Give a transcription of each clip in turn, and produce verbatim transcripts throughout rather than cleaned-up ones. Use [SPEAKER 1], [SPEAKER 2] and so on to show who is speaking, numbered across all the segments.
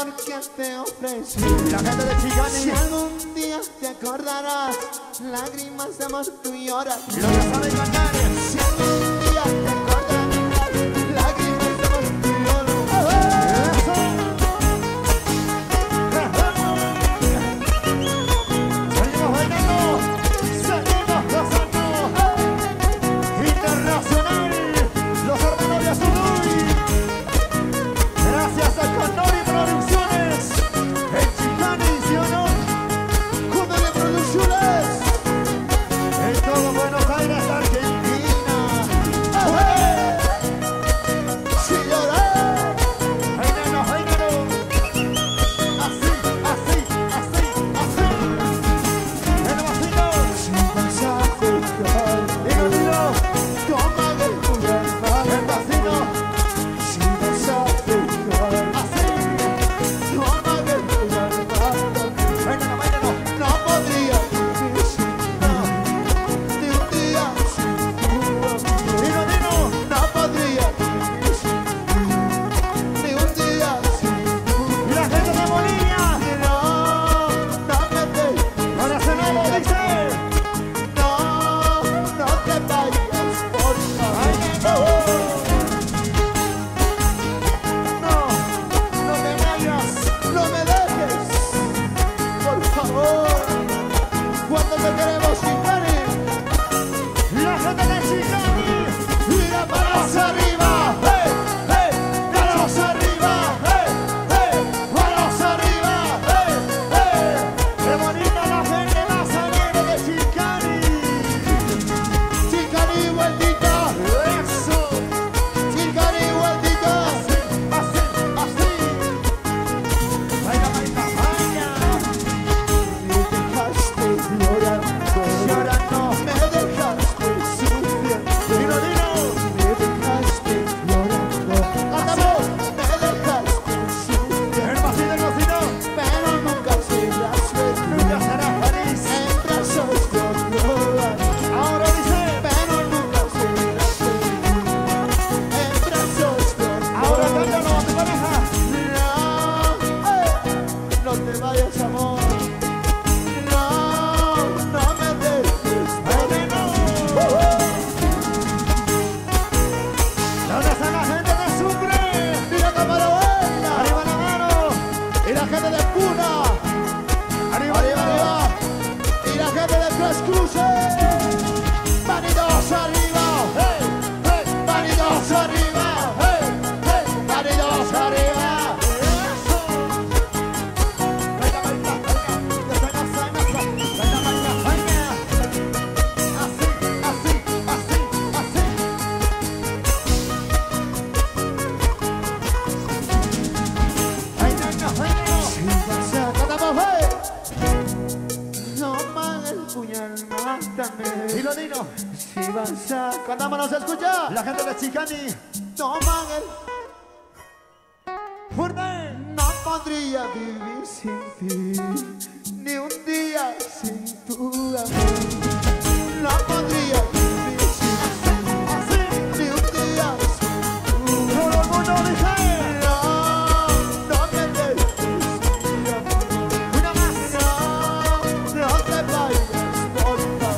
[SPEAKER 1] amor que te ofrecí.
[SPEAKER 2] La gente de Chicani.
[SPEAKER 1] Si algún día te acordarás, lágrimas de amor tú lloras.
[SPEAKER 2] Lo que sabe cantar.
[SPEAKER 1] Si algún día te acordarás, lágrimas de amor tú lloras.
[SPEAKER 2] Eso. Seguimos bailando, seguimos gozando. Internacional, los hermanos de Azuluy. Gracias a Condori Producciones, en Chicani, ¿sí o no?
[SPEAKER 1] Condori Producciones,
[SPEAKER 2] en todo Buenos Aires, Argentina.
[SPEAKER 1] si llorar,
[SPEAKER 2] Bailando, bailando. Así, así, así, así. El vasito.
[SPEAKER 1] si vas a juzgar,
[SPEAKER 2] Dilo, dilo.
[SPEAKER 1] toma de tu alma.
[SPEAKER 2] El vasito.
[SPEAKER 1] Si vas a juzgar,
[SPEAKER 2] Así.
[SPEAKER 1] toma de tu alma.
[SPEAKER 2] Bailando, bailando.
[SPEAKER 1] No podría vivir sin ti, ni un día sin tu amor.
[SPEAKER 2] Dilo, dilo.
[SPEAKER 1] No podría vivir sin ti, ni un día sin tu amor.
[SPEAKER 2] Y la gente de Bolivia.
[SPEAKER 1] No, no me dejes,
[SPEAKER 2] Ahora se lo dice.
[SPEAKER 1] no, no te vayas, por favor.
[SPEAKER 2] No, no te vayas.
[SPEAKER 1] No me dejes, por favor. Cuando te queremos Chicani,
[SPEAKER 2] La gente de Chicani.
[SPEAKER 1] mira manos arriba, hey, hey, manos arriba, hey, hey, manos arriba, hey, hey.
[SPEAKER 2] Qué bonita la gente más alegre de Chicani.
[SPEAKER 1] Chicani vueltita,
[SPEAKER 2] Eso.
[SPEAKER 1] Chicani vueltita.
[SPEAKER 2] Así, así. Baila, baila, baila.
[SPEAKER 1] Me dejaste llorando,
[SPEAKER 2] Llorando.
[SPEAKER 1] me dejaste sufriendo,
[SPEAKER 2] Dilo, dilo.
[SPEAKER 1] me dejaste llorando. Cantamos, me dejaste sufriendo,
[SPEAKER 2] El vasito, el vasito.
[SPEAKER 1] pero nunca serás feliz.
[SPEAKER 2] Nunca será feliz.
[SPEAKER 1] En brazos de otro,
[SPEAKER 2] Ahora dice.
[SPEAKER 1] pero nunca serás feliz. En brazos de otro.
[SPEAKER 2] Ahora cántalo a tu pareja.
[SPEAKER 1] No, eh, no te vayas, amor. No, no me dejes.
[SPEAKER 2] Bailando. ¿Dónde está la gente de Sucre?
[SPEAKER 1] Mira cámara buena.
[SPEAKER 2] Arriba la mano.
[SPEAKER 1] Y la gente de Puna.
[SPEAKER 2] Arriba,
[SPEAKER 1] Arriba, arriba. Y la gente de Tres Cruces. Manitos arriba.
[SPEAKER 2] Hey, hey.
[SPEAKER 1] Manitos arriba.
[SPEAKER 2] Hey, hey.
[SPEAKER 1] Manitos arriba.
[SPEAKER 2] Eso. Baila, baila, baila. Esa cosa, esa. Baila, baila, baila. Así, así, así, así. Bailando, bailando.
[SPEAKER 1] Si vas a cantamos, hey. No más el puñal, mátame.
[SPEAKER 2] Dilo, dilo.
[SPEAKER 1] Si vas a cantamos, no se escucha.
[SPEAKER 2] La gente de Chicani.
[SPEAKER 1] Toman el.
[SPEAKER 2] Fuerte.
[SPEAKER 1] No podría vivir sin ti, ni un día sin tu amor. No podría vivir sin ti,
[SPEAKER 2] Así.
[SPEAKER 1] ni un día sin tu amor.
[SPEAKER 2] Todo el mundo dice.
[SPEAKER 1] No, no me dejes, mi amor.
[SPEAKER 2] Una más.
[SPEAKER 1] No, no te vayas, por favor.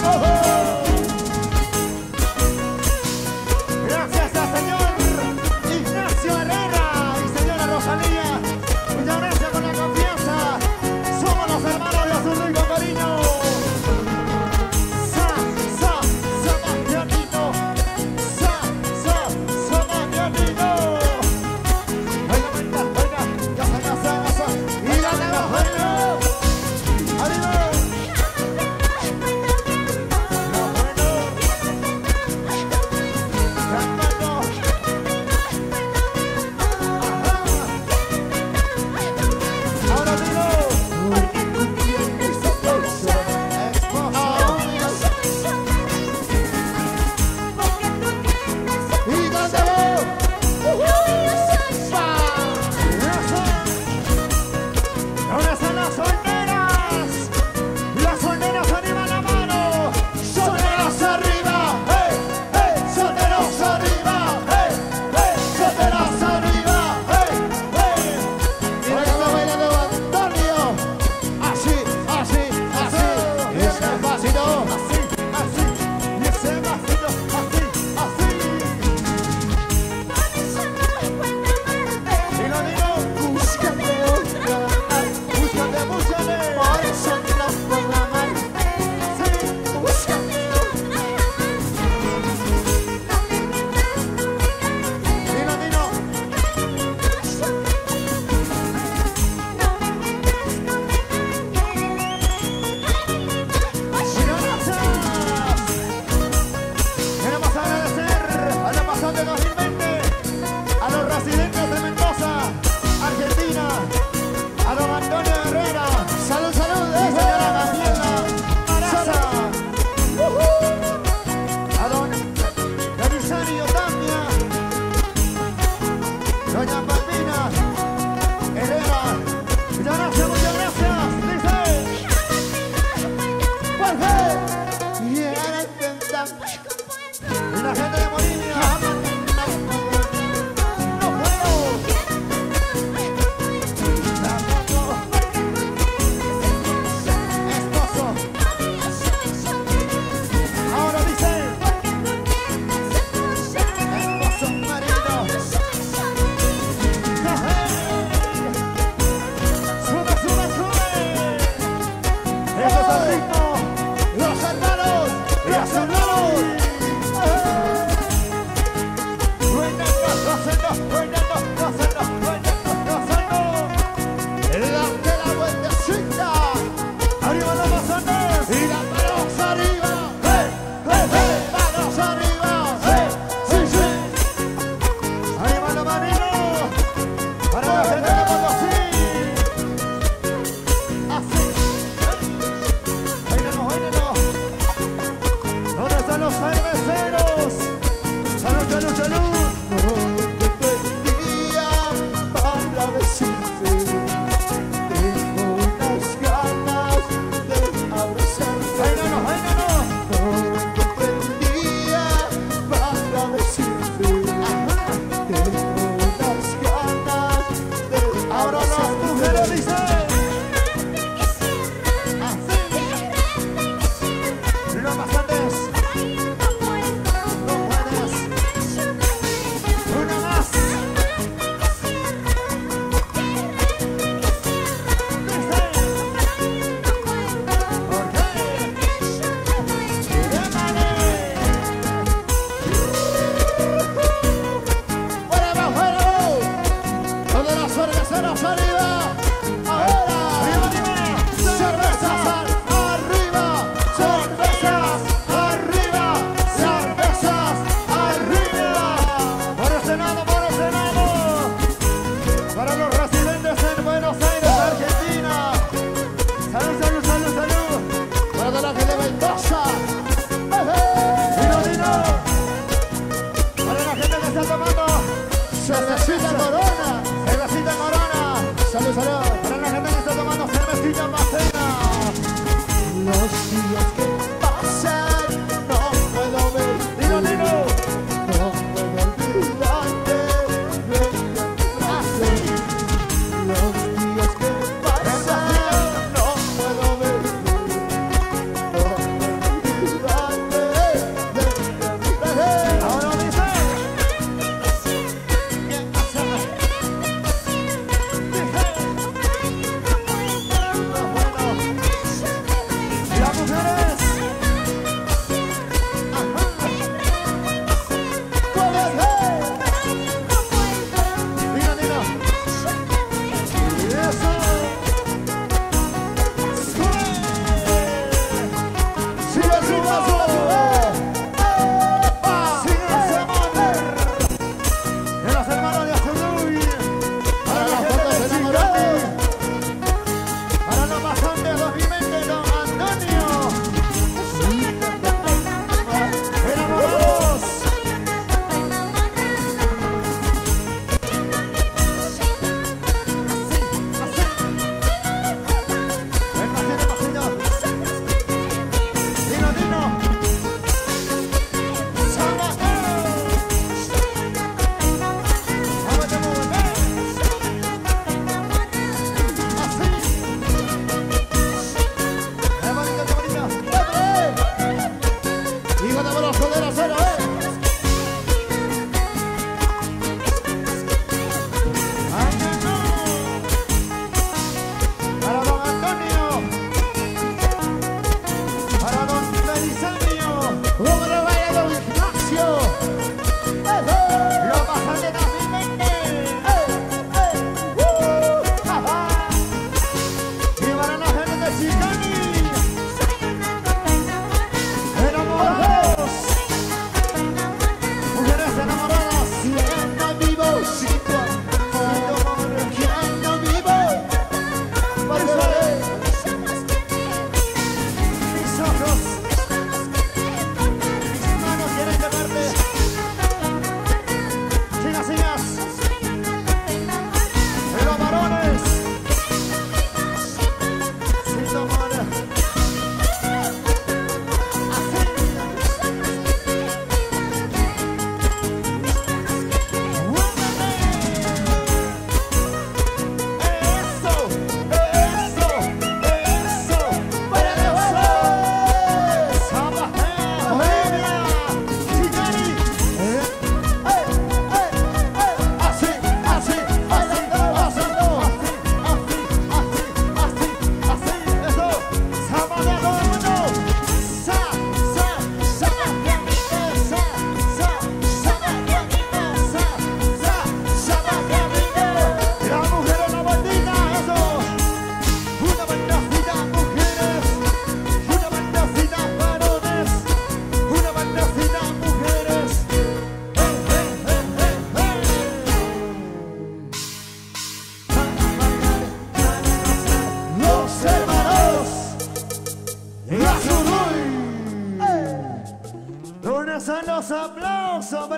[SPEAKER 2] Gracias al señor Ignacio Herrera y señora Rosalía. Muchas gracias por la confianza. Somos los hermanos de Azuluy con cariño. Sa, sa,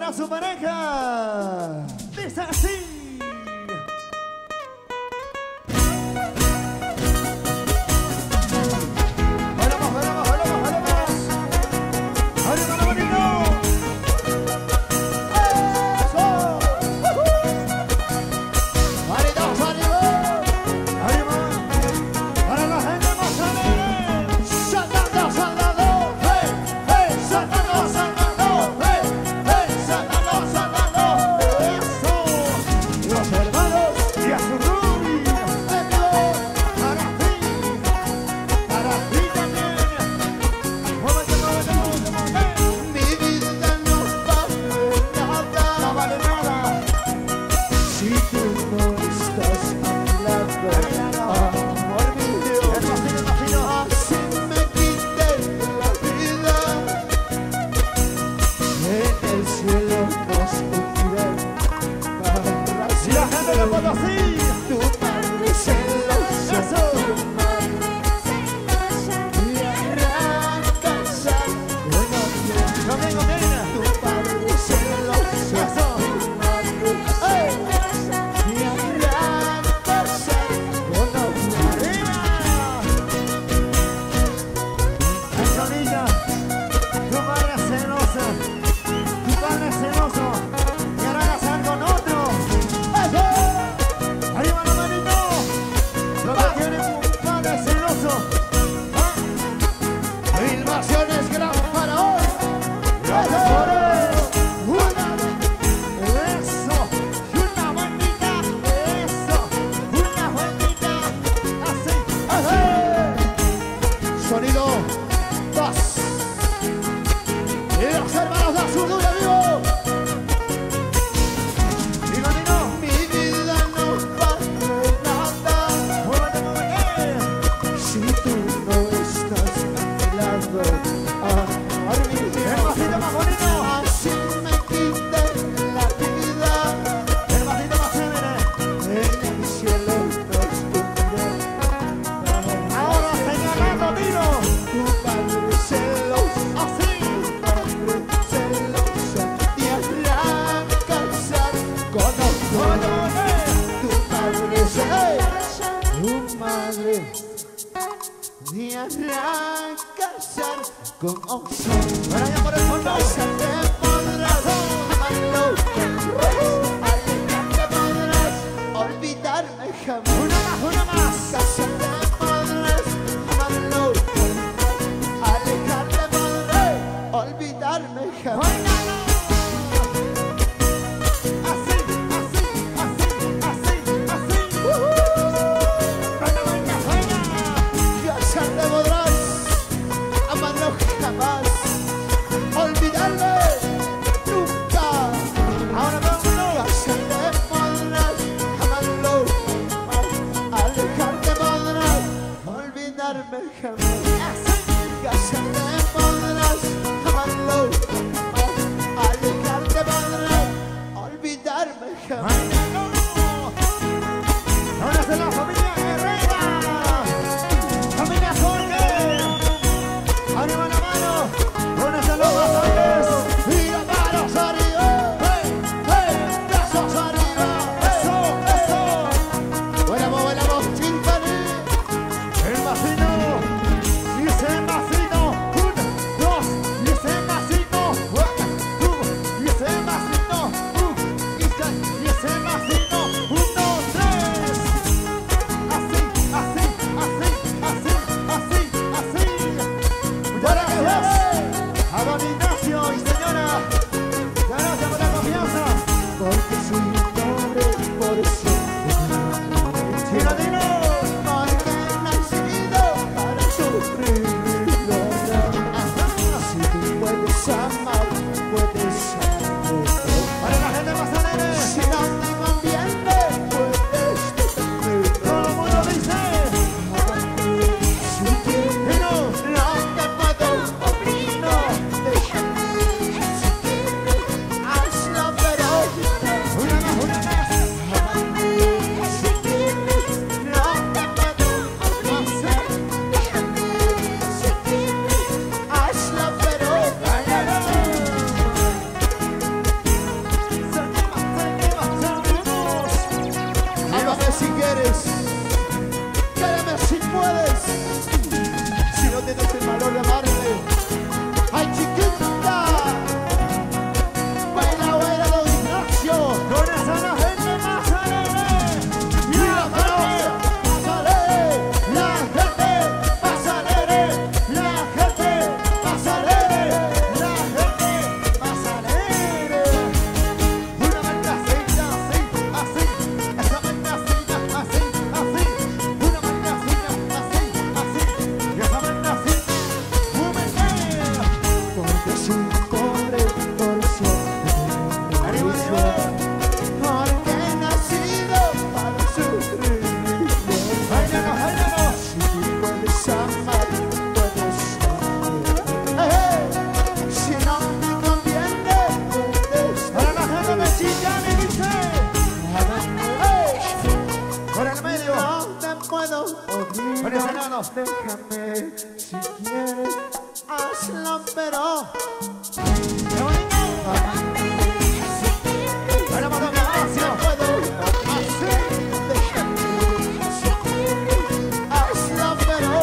[SPEAKER 2] a su pareja. Dice así. Bailamos, bailamos, bailamos, bailamos. ¡Arriba lo bonito! ¡Eso! ¡Arriba, arriba! ¡Arriba! ¡Para la gente más alegre! ¡Saltando, saltando! ¡Hey, hey! ¡Saltando, saltando! ¡Hey, hey! ¡Saltando, saltando! ¡Eso! Los hermanos y a su Ruby. Para ti, para ti también. ¡Muévete, muévete, muévete, muévete!
[SPEAKER 1] Mi vida no vale nada,
[SPEAKER 2] No vale nada.
[SPEAKER 1] si tú no estás a mi lado. Amor mío,
[SPEAKER 2] El vacío, el vacío.
[SPEAKER 1] así me quité la vida. En el cielo nos uniremos para
[SPEAKER 2] Si la gente le pone así.
[SPEAKER 1] tu madre celosa,
[SPEAKER 2] Eso.
[SPEAKER 1] tu madre y arrancar con otro.
[SPEAKER 2] No tengo pena.
[SPEAKER 1] Tu padre celosa,
[SPEAKER 2] Eso.
[SPEAKER 1] tu madre ¡ay! y arrancar con otro.
[SPEAKER 2] ¡Arriba! Eso, niña. Tu madre es celosa. Tu padre es celoso. Y ahora casar con otro.
[SPEAKER 1] ¡Eso!
[SPEAKER 2] ¡Arriba la manito! Lo que tiene un padre celoso. ¿Ah?
[SPEAKER 1] Filmaciones Gran Faraón.
[SPEAKER 2] ¡Eso! Una. Eso. Y una vueltita. Eso. Una vueltita. Así.
[SPEAKER 1] ¡Eso! Sonido dos. Y los hermanos de Azul Dulce vivo.
[SPEAKER 2] Digo, Nino.
[SPEAKER 1] Mi vida no vale nada
[SPEAKER 2] Muévete, muévete.
[SPEAKER 1] si tú no estás a mi lado. Amor
[SPEAKER 2] El
[SPEAKER 1] mío,
[SPEAKER 2] vasito más bonito.
[SPEAKER 1] así me quité la vida.
[SPEAKER 2] El vasito más chévere.
[SPEAKER 1] En el cielo nos uniremos.
[SPEAKER 2] Ahora señalando tiro.
[SPEAKER 1] Tu padre celoso,
[SPEAKER 2] Así.
[SPEAKER 1] padre celoso, y arrancar con otro.
[SPEAKER 2] Muévete, muévete.
[SPEAKER 1] Tu padre celoso, tu madre y arrancar con otro.
[SPEAKER 2] Ahora ya por el fondo.
[SPEAKER 1] Casa te podrás amarlo, alejarte podrás olvidarme jamás.
[SPEAKER 2] Una más, una más.
[SPEAKER 1] Casa te podrás amarlo, alejarte podrás olvidarme jamás.
[SPEAKER 2] Báilalo. Así, así, así, así, así. Venga, venga, venga.
[SPEAKER 1] Casa te podrás amarlo jamás, olvidarme nunca.
[SPEAKER 2] Ahora todo el mundo.
[SPEAKER 1] Casa te podrás amarlo, alejarte podrás olvidarme jamás. Casa te podrás amarlo, alejarte podrás olvidarme jamás.
[SPEAKER 2] Báilalo. Ahora es la familia Herrera. Familia Jorge. Arriba la mano. Pónese los bastones.
[SPEAKER 1] Y las manos arriba,
[SPEAKER 2] ¡Hey, hey!
[SPEAKER 1] brazos arriba.
[SPEAKER 2] ¡Eso, eso!
[SPEAKER 1] Bailamos, bailamos, chimpani.
[SPEAKER 2] El vacino, y ese vacino, uno, dos, y ese vacino, uno, y ese vacino, uh, y ese- y ese vacino.
[SPEAKER 1] Déjame, si quieres, hazlo, pero
[SPEAKER 2] ¡Qué bonito! Bueno, vamos, gracias.
[SPEAKER 1] puedo hacer. Déjame, si quieres, hazlo, pero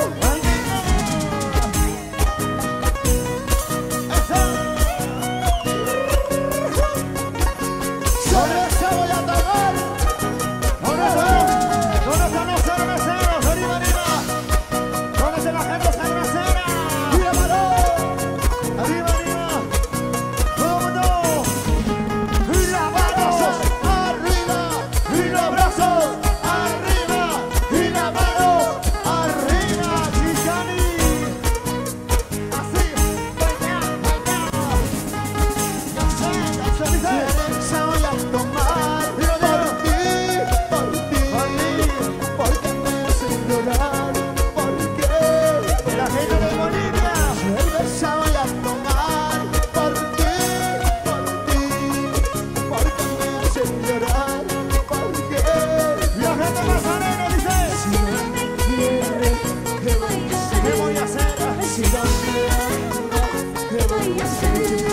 [SPEAKER 1] sobre eso voy a tomar.
[SPEAKER 2] ¿Dónde están? ¿Dónde están los cerveceros? ¡Arriba, arriba! ¿Dónde está la gente cervecera?
[SPEAKER 1] Mira, varón.
[SPEAKER 2] ¡Arriba, arriba! ¡Todo el mundo!
[SPEAKER 1] Y las manos arriba, y los brazos arriba, y las manos arriba.
[SPEAKER 2] ¡Chicani! Así, baña, baña. Ya sé, ya sé, dice.
[SPEAKER 1] Cerveza voy a tomar por ti, por ti, porque me hacen llorar, porque
[SPEAKER 2] La gente de Bolivia.
[SPEAKER 1] cerveza voy a tomar por ti, por ti, porque me hacen llorar, porque
[SPEAKER 2] La gente mazanera dice.
[SPEAKER 1] si no me quieres, ¿qué voy a hacer?
[SPEAKER 2] ¿Qué voy a hacer?
[SPEAKER 1] Si no me amas, ¿qué voy a hacer?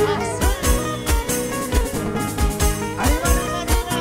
[SPEAKER 2] ¡Arriba, arriba, arriba!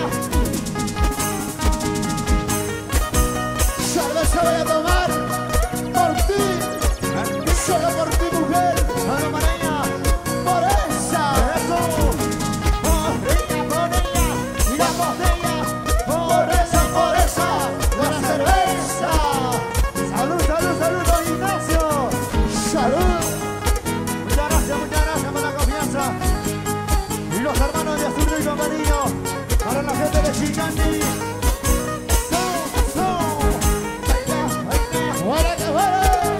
[SPEAKER 1] Cerveza voy a tomar por ti, solo por ti, mujer,
[SPEAKER 2] ¡Vamos, Mareña!
[SPEAKER 1] por esa.
[SPEAKER 2] ¡Eso! ¡Por ella, por ella! ¡Y la botella!
[SPEAKER 1] Por esa, por esa, la cerveza.
[SPEAKER 2] ¡Salud, salud, salud, don Ignacio!
[SPEAKER 1] Salud.
[SPEAKER 2] Muchas gracias, muchas gracias por la confianza. Y los hermanos de Azul y Camarillo, para la gente de Chicani. ¡Eso, eso! ¡Venga, venga!
[SPEAKER 1] Fuera que fuera.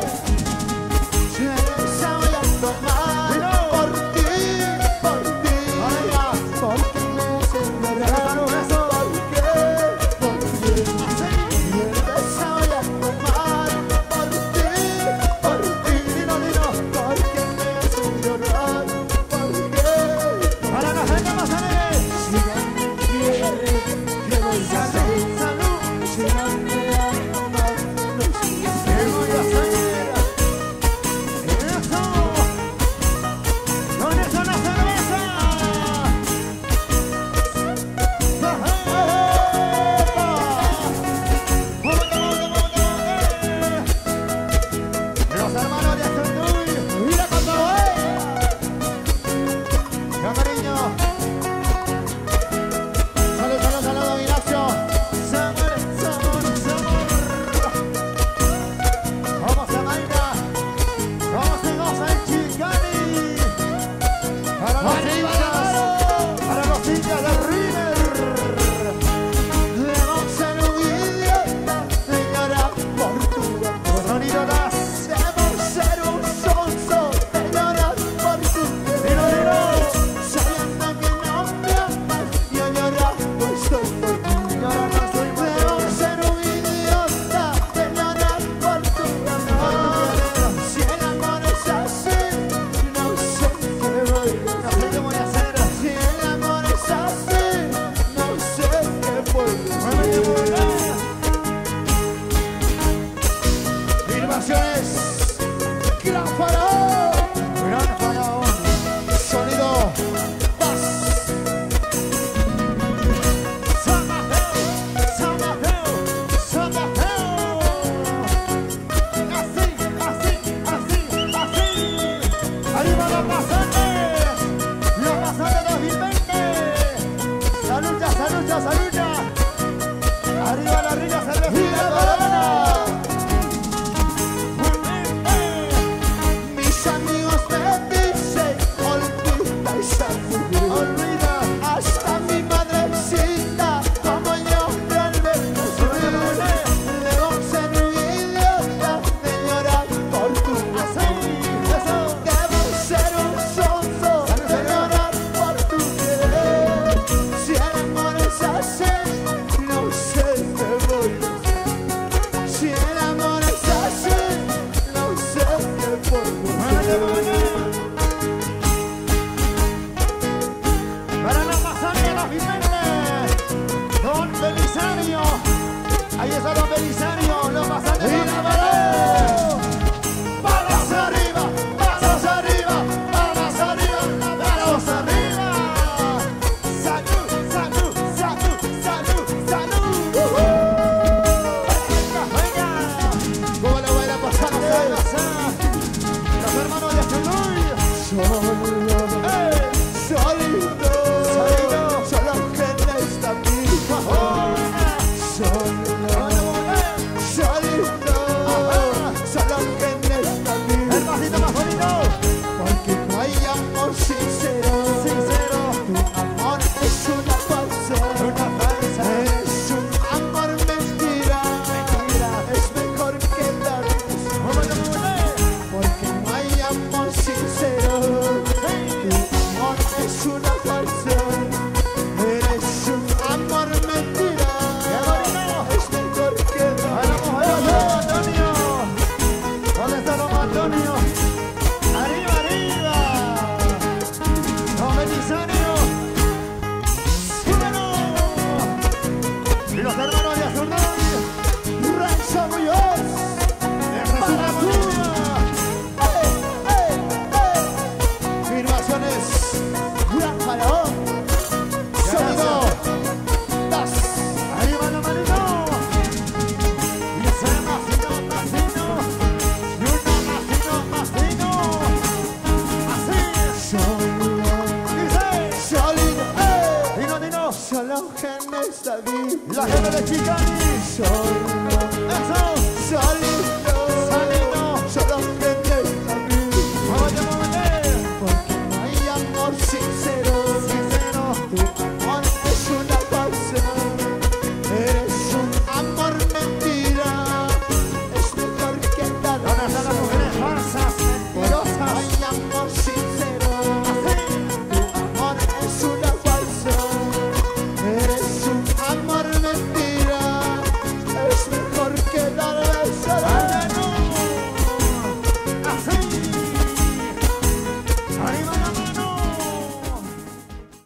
[SPEAKER 1] Cerveza voy a tomar por ti, por ti, porque me hacen llorar, porque, porque. Cerveza voy a tomar por ti, por ti,
[SPEAKER 2] Dino, dino.
[SPEAKER 1] porque me hacen llorar, porque.
[SPEAKER 2] Para la gente mazanera.
[SPEAKER 1] Si no me quieres, ¿qué voy a hacer?
[SPEAKER 2] ¡Salud!
[SPEAKER 1] Si no me amas, no sé
[SPEAKER 2] ¿Qué voy a hacer? ¡Eso! ¿Dónde está la cerveza? Los hermanos de Azul.
[SPEAKER 1] Mira cuando voy.
[SPEAKER 2] Camarillo.
[SPEAKER 1] Salud, salud, salud, don Ignacio.
[SPEAKER 2] Sabor, sabor, sabor. Vamos a bailar. Vamos a gozar en Chicani. Para los
[SPEAKER 1] Arriba,
[SPEAKER 2] hinchas. Para los hinchas de River.
[SPEAKER 1] debemos ser un idiota de llorar por tu amor.
[SPEAKER 2] Sonido das.
[SPEAKER 1] Debemos ser un sonso de llorar por tu
[SPEAKER 2] Dino, dino.
[SPEAKER 1] sabiendo que no me amas, yo llorando estoy por ti.
[SPEAKER 2] Llorando estoy por ti.
[SPEAKER 1] Debemos ser un idiota de llorar por tu amor. Si el amor es así, no sé qué voy a
[SPEAKER 2] No
[SPEAKER 1] hacer.
[SPEAKER 2] sé qué voy a hacer.
[SPEAKER 1] Si el amor es así, no sé qué voy a hacer.
[SPEAKER 2] Muévete, muévete.
[SPEAKER 1] Filmaciones, gran faraón,
[SPEAKER 2] Gran faraón.
[SPEAKER 1] sonido, paz.
[SPEAKER 2] San Mateo, San Mateo, San Mateo. Así, así, así, así. Arriba los pasantes, los pasantes dos mil veinte. Salud ya, salud ya, salud ya. Arriba la rica cervecita Corona.
[SPEAKER 1] Mis amigos me dicen, olvida esa mujer.
[SPEAKER 2] Olvida.
[SPEAKER 1] Hasta mi madrecita, como yo realmente soy. Debo ser un idiota de llorar por tu
[SPEAKER 2] Así, eso.
[SPEAKER 1] Debo ser un sonso de llorar por tu querer. Si el amor es así, no sé qué voy a hacer. Si el amor es así, no sé qué voy a
[SPEAKER 2] Muévete,
[SPEAKER 1] hacer.
[SPEAKER 2] muévete. Para la pasante los Jiménez, Don Belisario. Ahí está Don Belisario, los pasantes.
[SPEAKER 1] ¡Mira, varón! está aquí.
[SPEAKER 2] La gente de Chicani.
[SPEAKER 1] Sol,
[SPEAKER 2] Eso.
[SPEAKER 1] sol,